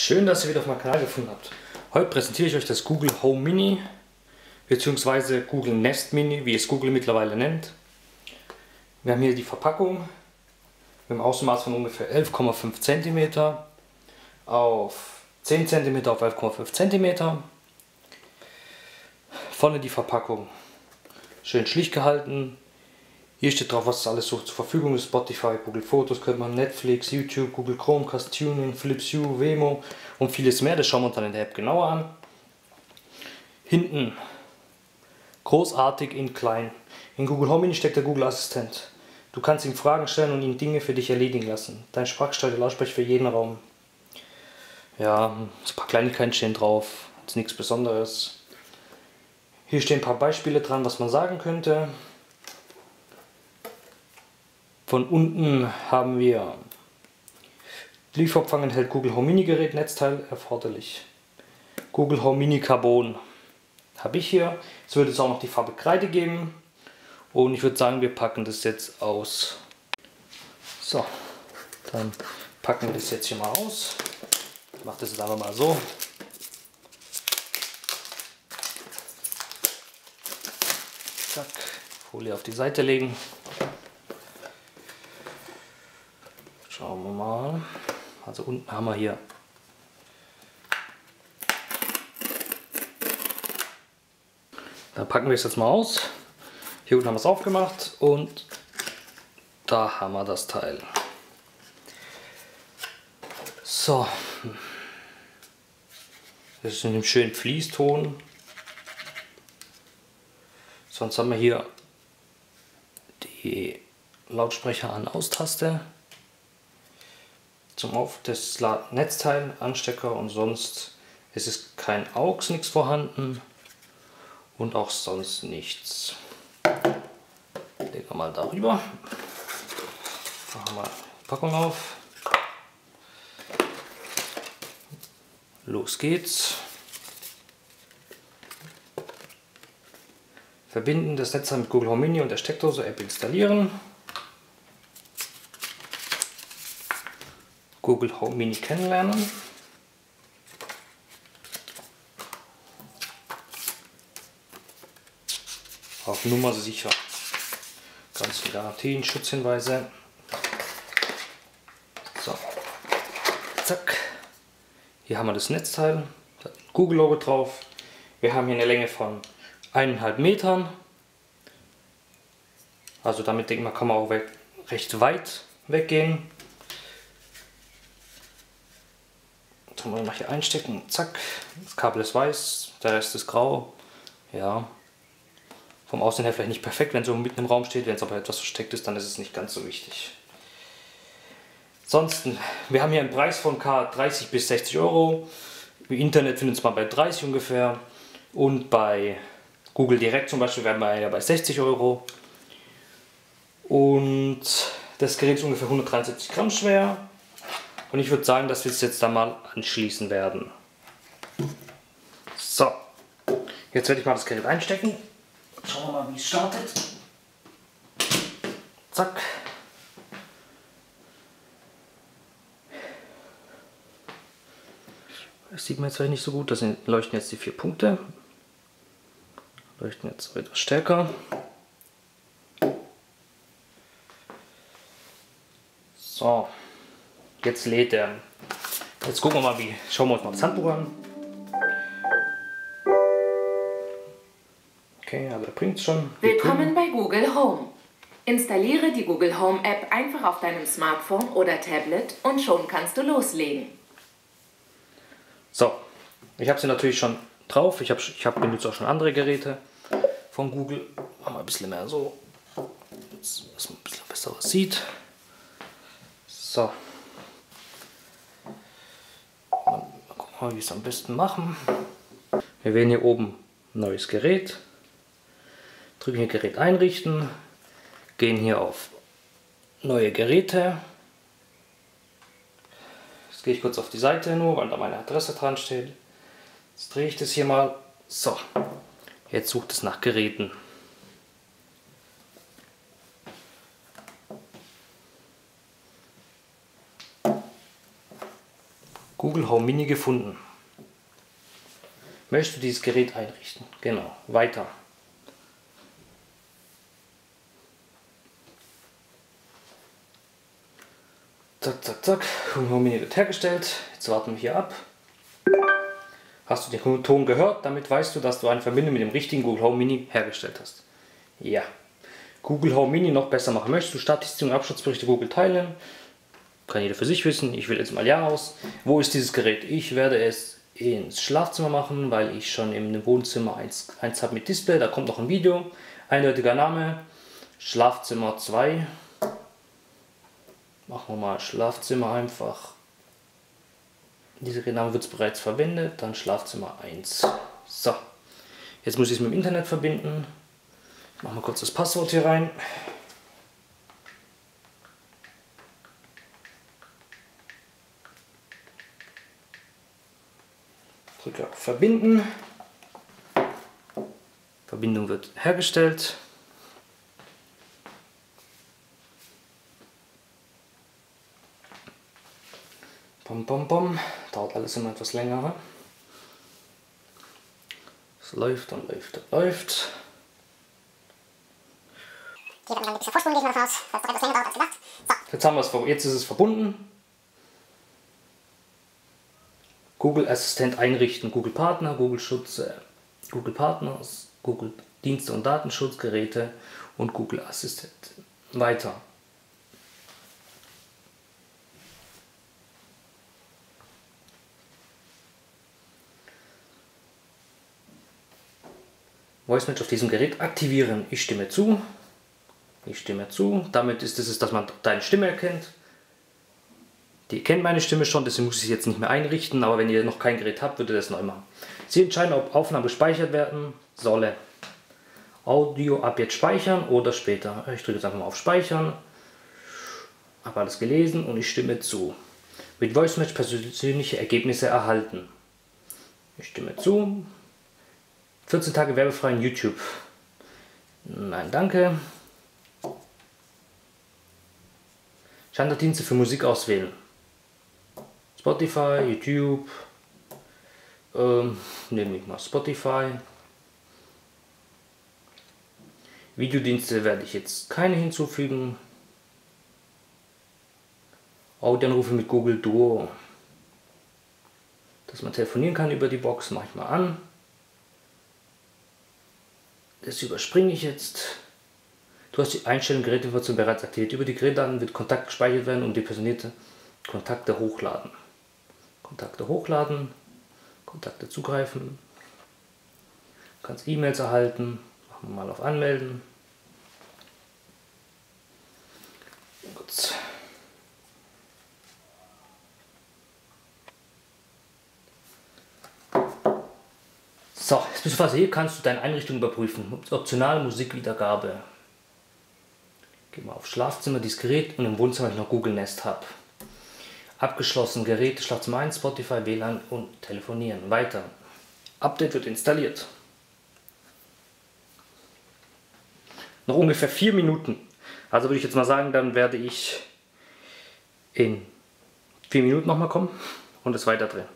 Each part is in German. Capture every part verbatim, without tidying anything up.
Schön, dass ihr wieder auf meinem Kanal gefunden habt. Heute präsentiere ich euch das Google Home Mini bzw. Google Nest Mini, wie es Google mittlerweile nennt. Wir haben hier die Verpackung mit einem Außenmaß von ungefähr elf Komma fünf Zentimeter auf zehn Zentimeter auf elf Komma fünf Zentimeter. Vorne die Verpackung schön schlicht gehalten. Hier steht drauf, was alles so zur Verfügung ist. Spotify, Google Fotos, könnte man Netflix, YouTube, Google Chromecast, TuneIn, Philips Hue, Wemo und vieles mehr. Das schauen wir uns dann in der App genauer an. Hinten großartig in klein. In Google Home Mini steckt der Google Assistent. Du kannst ihm Fragen stellen und ihn Dinge für dich erledigen lassen. Dein sprachgesteuerter Lautsprecher für jeden Raum. Ja, ein paar Kleinigkeiten stehen drauf. Das ist nichts Besonderes. Hier stehen ein paar Beispiele dran, was man sagen könnte. Von unten haben wir Lieferumfang enthält Google Home Mini Gerät, Netzteil erforderlich. Google Home Mini Carbon habe ich hier. Es würde jetzt auch noch die Farbe Kreide geben. Und ich würde sagen, wir packen das jetzt aus. So, dann packen wir das jetzt hier mal aus. Ich mache das jetzt einfach mal so. Zack, Folie auf die Seite legen. Schauen wir mal. Also unten haben wir hier Dann packen wir es jetzt mal aus. Hier unten haben wir es aufgemacht und da haben wir das Teil. So. Das ist in einem schönen Fließton. Sonst haben wir hier die Lautsprecher an Aus-Taste. Zum Auf das Netzteil, Anstecker und sonst ist es kein A U X, nichts vorhanden und auch sonst nichts. Legen wir mal darüber. Machen wir die Packung auf. Los geht's. Verbinden das Netzteil mit Google Home Mini und der Steckdose, App installieren. Google Home Mini kennenlernen. Auf Nummer sicher. Ganze Garantien, Schutzhinweise. So. Zack. Hier haben wir das Netzteil. Da hat ein Google-Logo drauf. Wir haben hier eine Länge von eineinhalb Metern. Also damit denkt man, kann man auch weg, recht weit weggehen. Dann wollen wir hier einstecken, zack, das Kabel ist weiß, der Rest ist grau, ja, vom Aussehen her vielleicht nicht perfekt, wenn es so mitten im Raum steht, wenn es aber etwas versteckt ist, dann ist es nicht ganz so wichtig. Ansonsten, wir haben hier einen Preis von dreißig bis sechzig Euro, im Internet findet es mal bei dreißig ungefähr und bei Google Direkt zum Beispiel wären wir ja bei sechzig Euro und das Gerät ist ungefähr hundertdreiundsiebzig Gramm schwer. Und ich würde sagen, dass wir es jetzt da mal anschließen werden. So, jetzt werde ich mal das Gerät einstecken. Schauen wir mal, wie es startet. Zack. Das sieht man jetzt vielleicht nicht so gut. Das leuchten jetzt die vier Punkte. Leuchten jetzt etwas stärker. So. Jetzt lädt er. Jetzt gucken wir mal, wie. Schauen wir uns mal das Handbuch an. Okay, also er bringt es schon. Willkommen bei Google Home. Installiere die Google Home App einfach auf deinem Smartphone oder Tablet und schon kannst du loslegen. So, ich habe sie natürlich schon drauf. Ich habe ich hab benutze auch schon andere Geräte von Google. Machen wir ein bisschen mehr so, dass man ein bisschen besser was sieht. So. Mal, wie wir es am besten machen. Wir wählen hier oben neues Gerät, drücken hier Gerät einrichten, gehen hier auf neue Geräte. Jetzt gehe ich kurz auf die Seite nur, weil da meine Adresse dran steht. Jetzt drehe ich das hier mal. So, jetzt sucht es nach Geräten. Google Home Mini gefunden. Möchtest du dieses Gerät einrichten? Genau. Weiter. Zack, zack, zack. Google Home Mini wird hergestellt. Jetzt warten wir hier ab. Hast du den Ton gehört? Damit weißt du, dass du eine Verbindung mit dem richtigen Google Home Mini hergestellt hast. Ja. Google Home Mini noch besser machen. Möchtest du Statistiken und Absturzberichte Google teilen? Kann jeder für sich wissen. Ich will jetzt mal ja aus. Wo ist dieses Gerät? Ich werde es ins Schlafzimmer machen, weil ich schon im Wohnzimmer eins, eins habe mit Display. Da kommt noch ein Video. Eindeutiger Name. Schlafzimmer zwei. Machen wir mal Schlafzimmer einfach. Dieser Name wird bereits verwendet. Dann Schlafzimmer eins. So. Jetzt muss ich es mit dem Internet verbinden. Machen wir kurz das Passwort hier rein. Drücke auf Verbinden. Verbindung wird hergestellt. Bom, bom, bom. Dauert alles immer etwas länger. Es läuft und läuft und läuft. Jetzt haben wir es, jetzt ist es verbunden. Google Assistent einrichten, Google Partner, Google Schutz, äh, Google Partners, Google Dienste und Datenschutzgeräte und Google Assistent. Weiter. Voice Match auf diesem Gerät aktivieren. Ich stimme zu. Ich stimme zu. Damit ist es, dass man deine Stimme erkennt. Die kennt meine Stimme schon, deswegen muss ich sie jetzt nicht mehr einrichten. Aber wenn ihr noch kein Gerät habt, würde das neu machen. Sie entscheiden, ob Aufnahmen gespeichert werden solle. Audio ab jetzt speichern oder später. Ich drücke jetzt einfach mal auf Speichern. Habe alles gelesen und ich stimme zu. Mit Voice Match persönliche Ergebnisse erhalten. Ich stimme zu. vierzehn Tage werbefrei in YouTube. Nein, danke. Standarddienste für Musik auswählen. Spotify, YouTube. Ähm, nehme ich mal Spotify. Videodienste werde ich jetzt keine hinzufügen. Audioanrufe mit Google Duo. Dass man telefonieren kann über die Box, mache ich mal an. Das überspringe ich jetzt. Du hast die Einstellung Gerätinformation bereits aktiviert. Über die Gerätdaten wird Kontakt gespeichert werden und depersonierte Kontakte hochladen. Kontakte hochladen, Kontakte zugreifen. Du kannst E-Mails erhalten. Machen wir mal auf Anmelden. Gut. So, jetzt bist du fast hier, kannst du deine Einrichtung überprüfen. Optional Musikwiedergabe. Geh mal auf Schlafzimmer, dieses Gerät und im Wohnzimmer ich noch Google Nest habe. Abgeschlossen, Geräte, Schlafzimmer eins, Spotify, W L A N und Telefonieren. Weiter. Update wird installiert. Noch ungefähr vier Minuten. Also würde ich jetzt mal sagen, dann werde ich in vier Minuten nochmal kommen und es weiter drehen.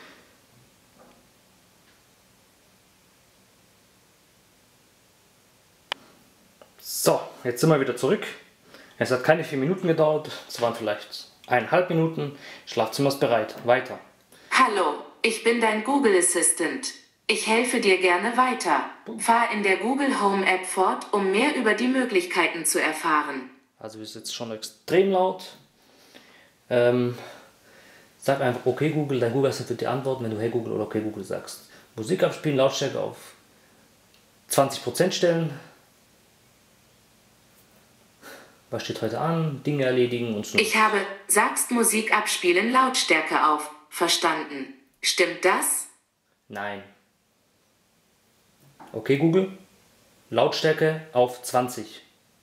So, jetzt sind wir wieder zurück. Es hat keine vier Minuten gedauert, es waren vielleicht eineinhalb Minuten. Schlafzimmer ist bereit. Weiter. Hallo, ich bin dein Google Assistant. Ich helfe dir gerne weiter. Fahr in der Google Home App fort, um mehr über die Möglichkeiten zu erfahren. Also wir sind jetzt schon extrem laut. Ähm, sag einfach okay Google, dein Google Assistant wird dir antworten, wenn du hey Google oder okay Google sagst. Musik abspielen, Lautstärke auf zwanzig Prozent stellen. Was steht heute an? Dinge erledigen und so. Ich habe, sagst Musik abspielen, Lautstärke auf. Verstanden. Stimmt das? Nein. Okay Google, Lautstärke auf zwanzig.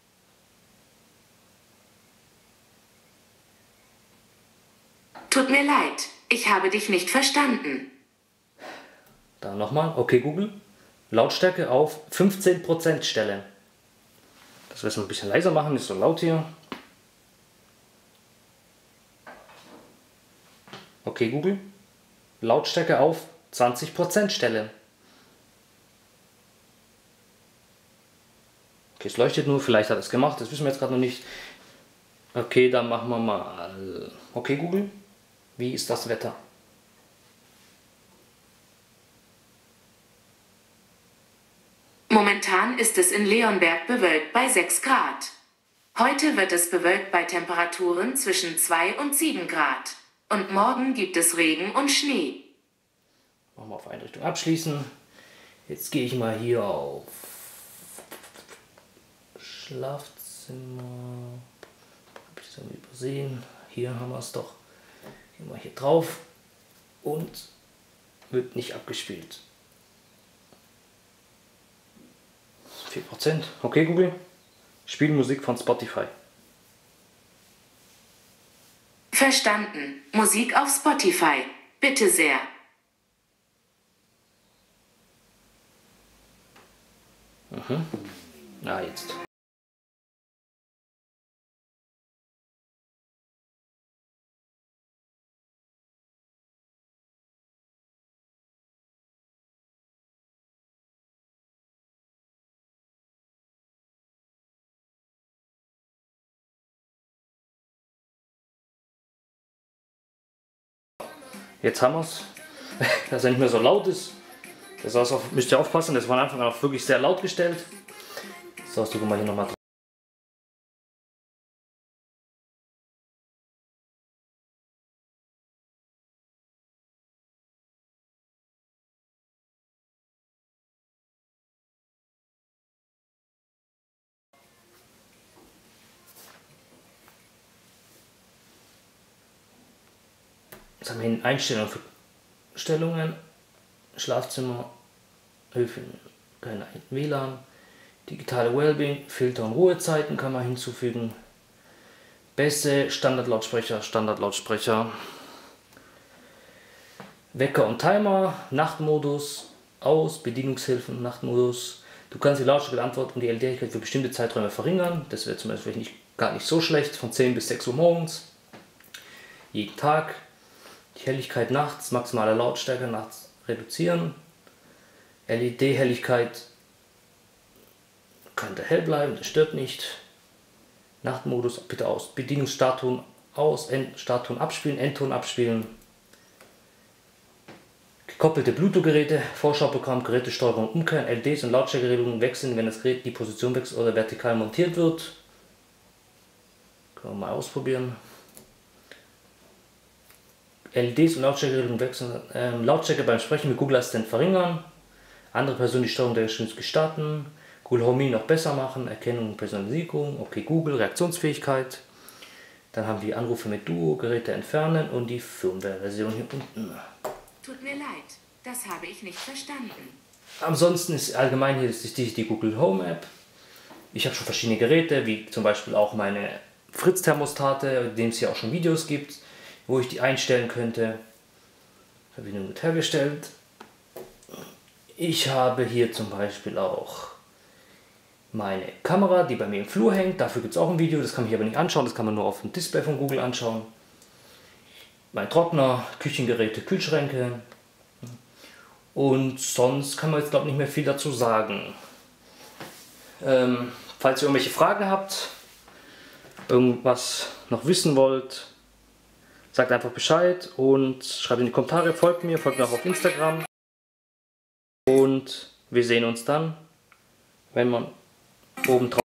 Tut mir leid, ich habe dich nicht verstanden. Dann nochmal, okay Google, Lautstärke auf fünfzehn Prozent stellen. Das werden wir ein bisschen leiser machen, nicht so laut hier. Okay Google, Lautstärke auf zwanzig Prozent stellen. Okay, es leuchtet nur, vielleicht hat es gemacht, das wissen wir jetzt gerade noch nicht. Okay, dann machen wir mal. Okay, Google, wie ist das Wetter? Momentan ist es in Leonberg bewölkt bei sechs Grad. Heute wird es bewölkt bei Temperaturen zwischen zwei und sieben Grad. Und morgen gibt es Regen und Schnee. Machen wir auf Einrichtung abschließen. Jetzt gehe ich mal hier auf Schlafzimmer. Habe ich es irgendwie übersehen? Hier haben wir es doch. Gehen wir hier drauf und wird nicht abgespielt. vier Prozent. Okay, Google. Spiel Musik von Spotify. Verstanden. Musik auf Spotify. Bitte sehr. Mhm. Na, jetzt. Jetzt haben wir es, dass er nicht mehr so laut ist. Das heißt auch, müsst ihr aufpassen, das war am Anfang auch wirklich sehr laut gestellt. So, drücken wir hier nochmal drauf. Jetzt haben wir hier Einstellungen für Stellungen, Schlafzimmer, Hilfe, kein W L A N, digitale Wellbeing, Filter und Ruhezeiten kann man hinzufügen, Bässe, Standardlautsprecher, Standardlautsprecher, Wecker und Timer, Nachtmodus, aus, Bedienungshilfen, Nachtmodus. Du kannst die Lautstärke Antwort und die L E D-Helligkeit für bestimmte Zeiträume verringern. Das wäre zum Beispiel nicht, gar nicht so schlecht, von zehn bis sechs Uhr morgens, jeden Tag. Die Helligkeit nachts, maximale Lautstärke nachts reduzieren. L E D-Helligkeit könnte hell bleiben, das stört nicht. Nachtmodus bitte aus. Bedienungsstartton aus, End, Startton abspielen, Endton abspielen. Gekoppelte Bluetooth-Geräte, Vorschauprogramm, Gerätesteuerung umkehren, L E Ds und Lautstärkeregelungen wechseln, wenn das Gerät die Position wechselt oder vertikal montiert wird. Können wir mal ausprobieren. L E Ds und Lautstärkeregelungen wechseln. Ähm, Lautstärke beim Sprechen mit Google Assistent verringern. Andere Personen die Steuerung der Geschwindigkeit starten. Google Home noch besser machen. Erkennung und Personalisierung. Okay, Google, Reaktionsfähigkeit. Dann haben wir Anrufe mit Duo, Geräte entfernen und die Firmware-Version hier unten. Tut mir leid, das habe ich nicht verstanden. Ansonsten ist allgemein hier ist die, die Google Home App. Ich habe schon verschiedene Geräte, wie zum Beispiel auch meine Fritz-Thermostate, in denen es hier auch schon Videos gibt, wo ich die einstellen könnte. Verbindung wird hergestellt. Ich habe hier zum Beispiel auch meine Kamera, die bei mir im Flur hängt. Dafür gibt es auch ein Video, das kann man hier aber nicht anschauen, das kann man nur auf dem Display von Google anschauen. Mein Trockner, Küchengeräte, Kühlschränke. Und sonst kann man jetzt glaube ich nicht mehr viel dazu sagen. Ähm, falls ihr irgendwelche Fragen habt, irgendwas noch wissen wollt, sagt einfach Bescheid und schreibt in die Kommentare, folgt mir, folgt mir auch auf Instagram. Und wir sehen uns dann, wenn man oben drauf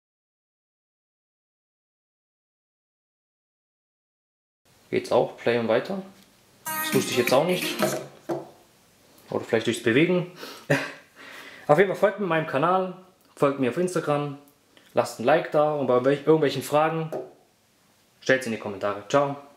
geht's auch, Play und weiter. Das wusste ich jetzt auch nicht. Oder vielleicht durchs Bewegen. Auf jeden Fall folgt mir meinem Kanal, folgt mir auf Instagram, lasst ein Like da und bei irgendwelchen Fragen stellt es in die Kommentare. Ciao.